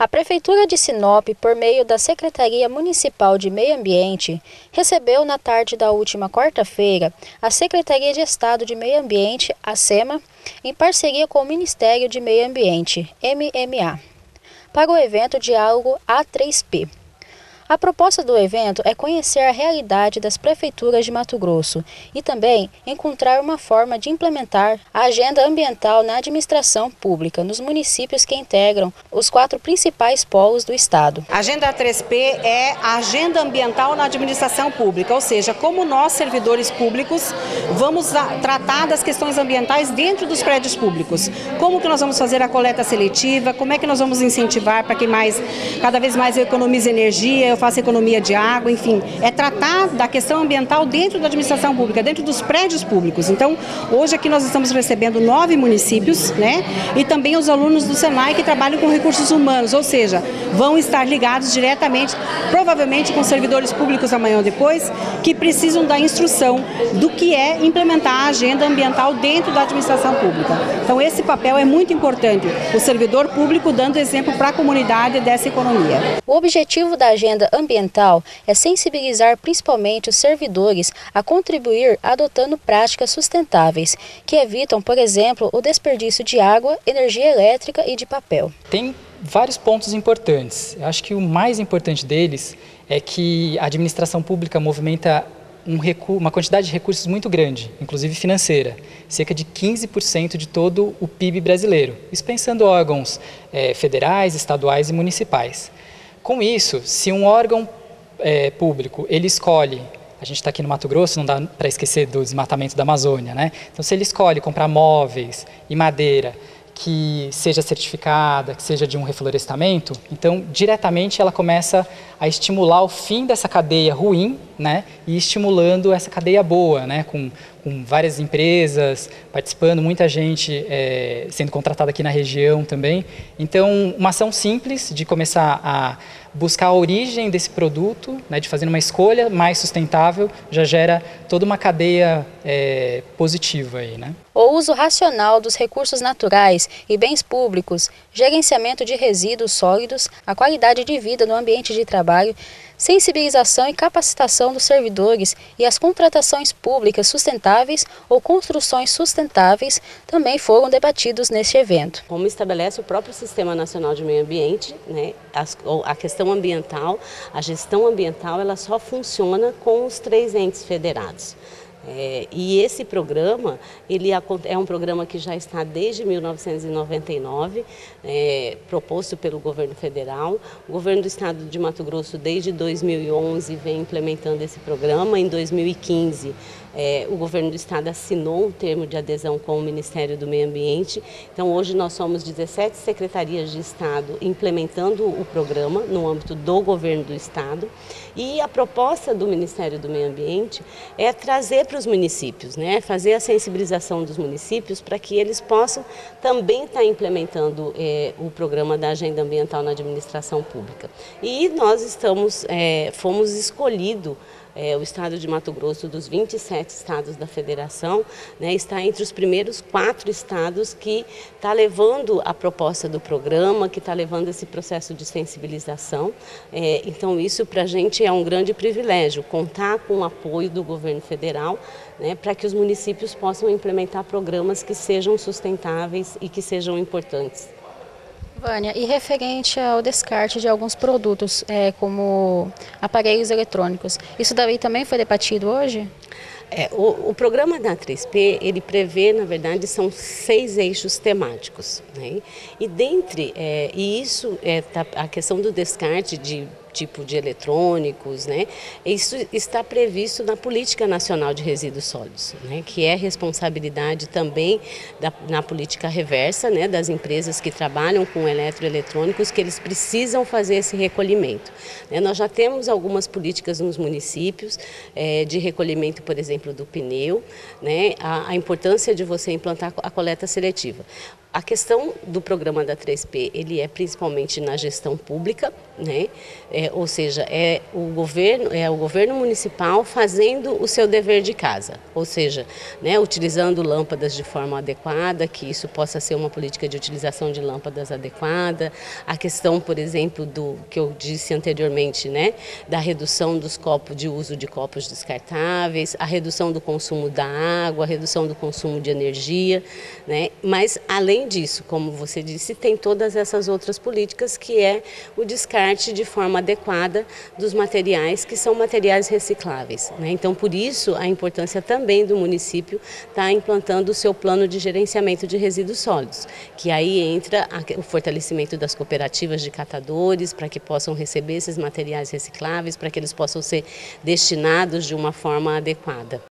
A Prefeitura de Sinop, por meio da Secretaria Municipal de Meio Ambiente, recebeu na tarde da última quarta-feira a Secretaria de Estado de Meio Ambiente, a SEMA, em parceria com o Ministério de Meio Ambiente, MMA, para o evento Diálogo A3P. A proposta do evento é conhecer a realidade das prefeituras de Mato Grosso e também encontrar uma forma de implementar a agenda ambiental na administração pública nos municípios que integram os 4 principais polos do estado. A Agenda 3P é a agenda ambiental na administração pública, ou seja, como nós, servidores públicos, vamos tratar das questões ambientais dentro dos prédios públicos. Como que nós vamos fazer a coleta seletiva, como é que nós vamos incentivar para que cada vez mais eu economize energia, eu faça economia de água, enfim, é tratar da questão ambiental dentro da administração pública, dentro dos prédios públicos. Então, hoje aqui nós estamos recebendo 9 municípios, né? E também os alunos do Senai que trabalham com recursos humanos, ou seja, vão estar ligados diretamente, provavelmente com servidores públicos amanhã ou depois, que precisam da instrução do que é implementar a agenda ambiental dentro da administração pública. Então, esse papel é muito importante, o servidor público dando exemplo para a comunidade dessa economia. O objetivo da agenda ambiental é sensibilizar principalmente os servidores a contribuir adotando práticas sustentáveis, que evitam, por exemplo, o desperdício de água, energia elétrica e de papel. Tem vários pontos importantes. Eu acho que o mais importante deles é que a administração pública movimenta uma quantidade de recursos muito grande, inclusive financeira, cerca de 15% de todo o PIB brasileiro. Isso pensando em órgãos federais, estaduais e municipais. Com isso, se um órgão público ele escolhe, a gente está aqui no Mato Grosso, não dá para esquecer do desmatamento da Amazônia, né? Então, se ele escolhe comprar móveis e madeira que seja certificada, que seja de um reflorestamento, então diretamente ela começa a estimular o fim dessa cadeia ruim, né, e estimulando essa cadeia boa, né, com várias empresas participando, muita gente sendo contratada aqui na região também. Então, uma ação simples de começar a buscar a origem desse produto, né, de fazer uma escolha mais sustentável, já gera toda uma cadeia positiva aí, né? O uso racional dos recursos naturais e bens públicos, gerenciamento de resíduos sólidos, a qualidade de vida no ambiente de trabalho, sensibilização e capacitação dos servidores e as contratações públicas sustentáveis ou construções sustentáveis também foram debatidos neste evento. Como estabelece o próprio Sistema Nacional de Meio Ambiente, né, a questão ambiental, a gestão ambiental, ela só funciona com os 3 entes federados. E esse programa, ele é um programa que já está desde 1999, proposto pelo governo federal. O governo do estado de Mato Grosso, desde 2011, vem implementando esse programa. Em 2015, o governo do estado assinou um termo de adesão com o Ministério do Meio Ambiente. Então, hoje nós somos 17 secretarias de estado implementando o programa no âmbito do governo do estado. E a proposta do Ministério do Meio Ambiente é trazer para os municípios, né, fazer a sensibilização dos municípios para que eles possam também estar implementando o programa da Agenda Ambiental na administração pública. E nós fomos escolhidos, o estado de Mato Grosso, dos 27 estados da federação, né, está entre os primeiros 4 estados que está levando a proposta do programa, que está levando esse processo de sensibilização. Então isso para a gente é um grande privilégio, contar com o apoio do governo federal, né, para que os municípios possam implementar programas que sejam sustentáveis e que sejam importantes. Vânia, e referente ao descarte de alguns produtos, como aparelhos eletrônicos, isso daí também foi debatido hoje? O programa da 3P, ele prevê, na verdade, são 6 eixos temáticos, né? E isso a questão do descarte de tipo de eletrônicos, né? Isso está previsto na Política Nacional de Resíduos Sólidos, né? Que é responsabilidade também na política reversa, né? Das empresas que trabalham com eletroeletrônicos, que eles precisam fazer esse recolhimento, né? Nós já temos algumas políticas nos municípios de recolhimento, por exemplo, do pneu, né? A importância de você implantar a coleta seletiva. A questão do programa da 3P, ele é principalmente na gestão pública, né? Ou seja, é o governo municipal fazendo o seu dever de casa, ou seja, né, utilizando lâmpadas de forma adequada, que isso possa ser uma política de utilização de lâmpadas adequada. A questão, por exemplo, do que eu disse anteriormente, né, da redução dos copos, de uso de copos descartáveis, a redução do consumo da água, a redução do consumo de energia, né? Mas além disso, como você disse, tem todas essas outras políticas, que é o descarte de forma adequada dos materiais que são materiais recicláveis, né? Então, por isso, a importância também do município estar implantando o seu plano de gerenciamento de resíduos sólidos, que aí entra o fortalecimento das cooperativas de catadores, para que possam receber esses materiais recicláveis, para que eles possam ser destinados de uma forma adequada.